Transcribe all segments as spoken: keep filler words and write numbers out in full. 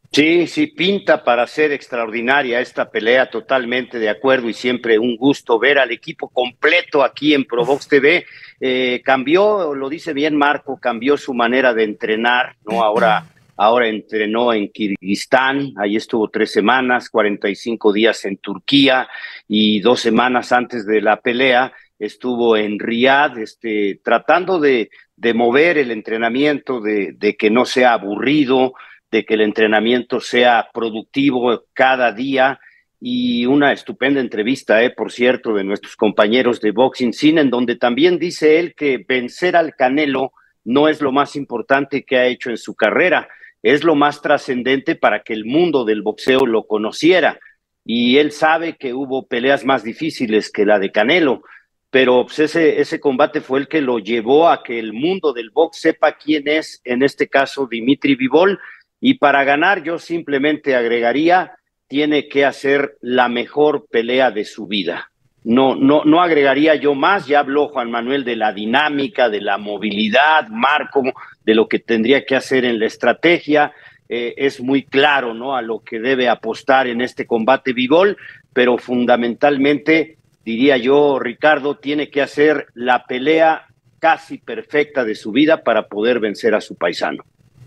Sí, sí, pinta para ser extraordinaria esta pelea, totalmente de acuerdo y siempre un gusto ver al equipo completo aquí en Provox T V. Eh, cambió, lo dice bien Marco, cambió su manera de entrenar, ¿no? Ahora, ahora entrenó en Kirguistán, ahí estuvo tres semanas, cuarenta y cinco días en Turquía y dos semanas antes de la pelea estuvo en Riyadh, este, tratando de, de mover el entrenamiento, de, de que no sea aburrido, de que el entrenamiento sea productivo cada día y una estupenda entrevista, eh, por cierto, de nuestros compañeros de Boxing Scene, en donde también dice él que vencer al Canelo no es lo más importante que ha hecho en su carrera, es lo más trascendente para que el mundo del boxeo lo conociera. Y él sabe que hubo peleas más difíciles que la de Canelo, pero pues ese, ese combate fue el que lo llevó a que el mundo del box sepa quién es, en este caso, Dimitri Bivol, y para ganar yo simplemente agregaría, tiene que hacer la mejor pelea de su vida. No, no, no agregaría yo más, ya habló Juan Manuel de la dinámica, de la movilidad, Marco, de lo que tendría que hacer en la estrategia. Eh, es muy claro, ¿no? A lo que debe apostar en este combate Bigol, pero fundamentalmente, diría yo, Ricardo, tiene que hacer la pelea casi perfecta de su vida para poder vencer a su paisano.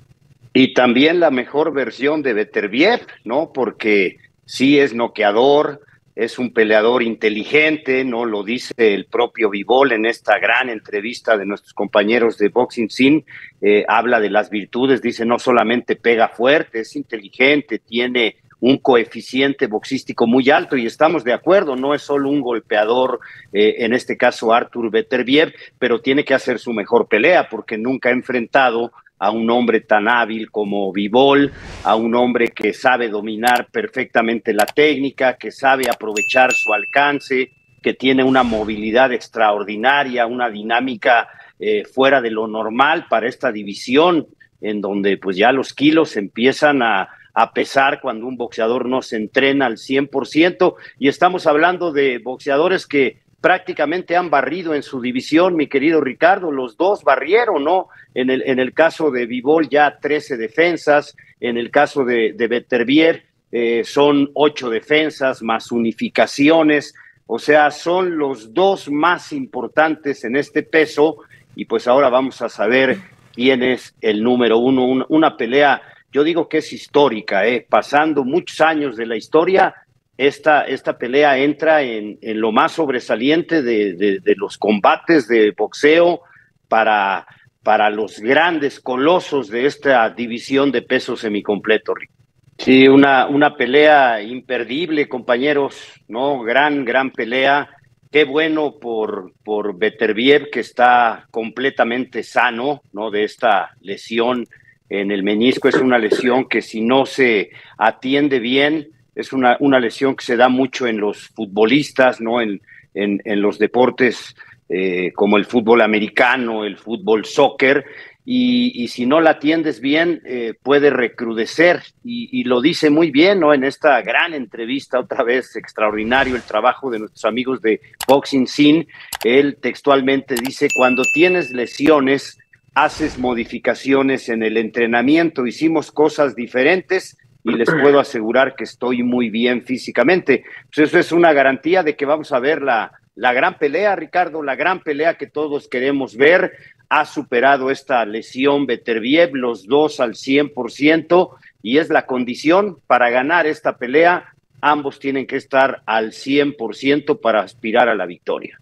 Y también la mejor versión de Beterbiev, ¿no? Porque sí es noqueador, es un peleador inteligente, ¿no? Lo dice el propio Vivol en esta gran entrevista de nuestros compañeros de Boxing Scene, eh, habla de las virtudes, dice no solamente pega fuerte, es inteligente, tiene un coeficiente boxístico muy alto y estamos de acuerdo, no es solo un golpeador, eh, en este caso Artur Beterbiev, pero tiene que hacer su mejor pelea porque nunca ha enfrentado a un hombre tan hábil como Vivol, a un hombre que sabe dominar perfectamente la técnica, que sabe aprovechar su alcance, que tiene una movilidad extraordinaria, una dinámica eh, fuera de lo normal para esta división, en donde pues ya los kilos empiezan a, a pesar cuando un boxeador no se entrena al cien por ciento, y estamos hablando de boxeadores que prácticamente han barrido en su división, mi querido Ricardo, los dos barrieron, ¿no? En el, en el caso de Vivol ya trece defensas, en el caso de, de Beterbiev eh, son ocho defensas más unificaciones, o sea, son los dos más importantes en este peso y pues ahora vamos a saber quién es el número uno, una, una pelea, yo digo que es histórica, eh, pasando muchos años de la historia, esta, esta pelea entra en, en lo más sobresaliente de, de, de los combates de boxeo para para los grandes colosos de esta división de peso semicompleto, Rick. Sí, una, una pelea imperdible, compañeros, ¿no? Gran, gran pelea. Qué bueno por, por Beterbiev, que está completamente sano, ¿no? De esta lesión en el menisco. Es una lesión que si no se atiende bien, es una, una lesión que se da mucho en los futbolistas, ¿no? En, en, en los deportes eh, como el fútbol americano, el fútbol soccer, y, y si no la atiendes bien, eh, puede recrudecer, y, y, lo dice muy bien, ¿no? En esta gran entrevista, otra vez extraordinario el trabajo de nuestros amigos de Boxing Scene, él textualmente dice, cuando tienes lesiones, haces modificaciones en el entrenamiento, hicimos cosas diferentes, y les puedo asegurar que estoy muy bien físicamente. Pues eso es una garantía de que vamos a ver la, la gran pelea, Ricardo, la gran pelea que todos queremos ver. Ha superado esta lesión Beterbiev, los dos al cien por ciento, y es la condición para ganar esta pelea. Ambos tienen que estar al cien por ciento para aspirar a la victoria.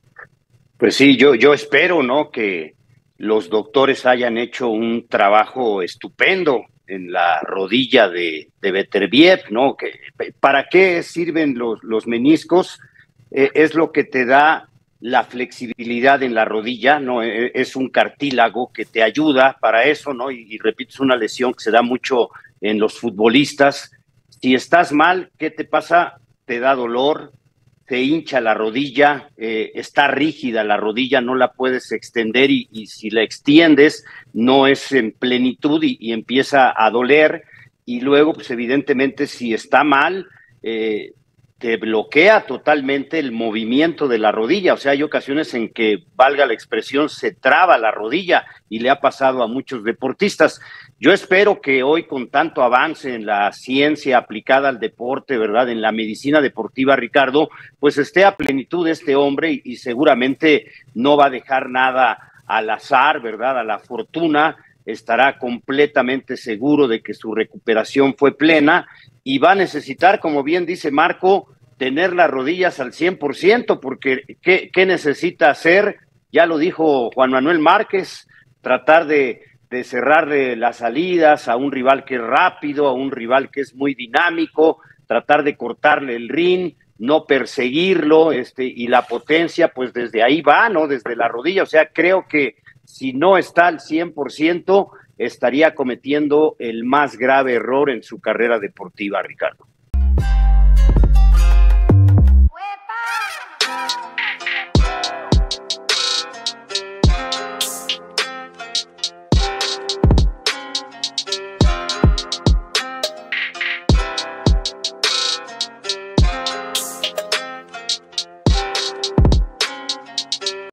Pues sí, yo, yo espero, ¿no? Que los doctores hayan hecho un trabajo estupendo en la rodilla de, de Beterbiev, ¿no? Que, ¿para qué sirven los, los meniscos? Eh, es lo que te da la flexibilidad en la rodilla, ¿no? Eh, es un cartílago que te ayuda para eso, ¿no? Y, y repito, es una lesión que se da mucho en los futbolistas. Si estás mal, ¿qué te pasa? Te da dolor, te hincha la rodilla, eh, está rígida la rodilla, no la puedes extender y, y si la extiendes no es en plenitud y, y empieza a doler y luego pues evidentemente si está mal, eh, te bloquea totalmente el movimiento de la rodilla. O sea, hay ocasiones en que, valga la expresión, se traba la rodilla y le ha pasado a muchos deportistas. Yo espero que hoy, con tanto avance en la ciencia aplicada al deporte, ¿verdad?, en la medicina deportiva, Ricardo, pues esté a plenitud este hombre y, y seguramente no va a dejar nada al azar, ¿verdad?, a la fortuna. Estará completamente seguro de que su recuperación fue plena y va a necesitar, como bien dice Marco, tener las rodillas al cien por ciento, porque ¿qué, qué necesita hacer? Ya lo dijo Juan Manuel Márquez, tratar de, de cerrarle las salidas a un rival que es rápido, a un rival que es muy dinámico, tratar de cortarle el ring, no perseguirlo, este, y la potencia, pues desde ahí va, ¿no? Desde la rodilla. O sea, creo que si no está al cien por ciento, estaría cometiendo el más grave error en su carrera deportiva, Ricardo.